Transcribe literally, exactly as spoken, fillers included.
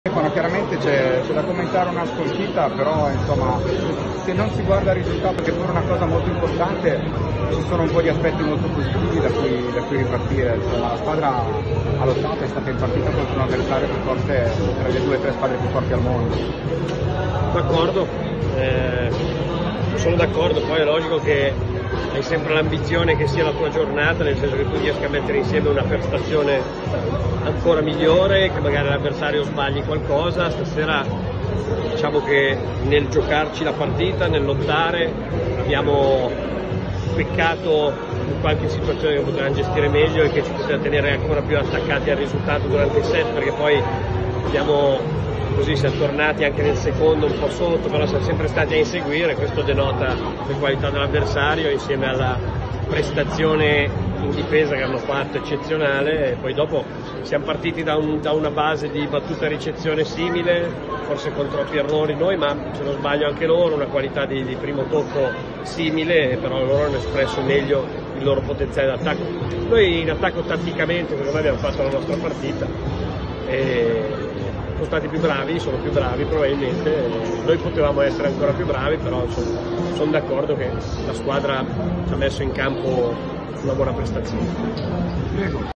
Stefano, chiaramente c'è da commentare una sconfitta, però insomma se non si guarda il risultato, che è pure una cosa molto importante, ci sono un po' di aspetti molto positivi da cui, da cui ripartire. Insomma, la squadra ha lottato, è stata in partita contro un avversario che forse è tra le due o tre squadre più forti al mondo. D'accordo, eh, sono d'accordo, poi è logico che hai sempre l'ambizione che sia la tua giornata, nel senso che tu riesca a mettere insieme una prestazione ancora migliore, che magari l'avversario sbagli qualcosa. Stasera diciamo che nel giocarci la partita, nel lottare, abbiamo peccato in qualche situazione che potevamo gestire meglio e che ci poteva tenere ancora più attaccati al risultato durante il set, perché poi abbiamo così siamo tornati anche nel secondo un po' sotto, però siamo sempre stati a inseguire. Questo denota le qualità dell'avversario insieme alla prestazione in difesa che hanno fatto eccezionale. E poi dopo siamo partiti da, un, da una base di battuta e ricezione simile, forse con troppi errori noi, ma se non sbaglio anche loro, una qualità di, di primo tocco simile, però loro hanno espresso meglio il loro potenziale d'attacco. Noi in attacco tatticamente secondo me abbiamo fatto la nostra partita e sono stati più bravi, sono più bravi probabilmente, noi potevamo essere ancora più bravi, però sono, sono d'accordo che la squadra ci ha messo in campo una buona prestazione.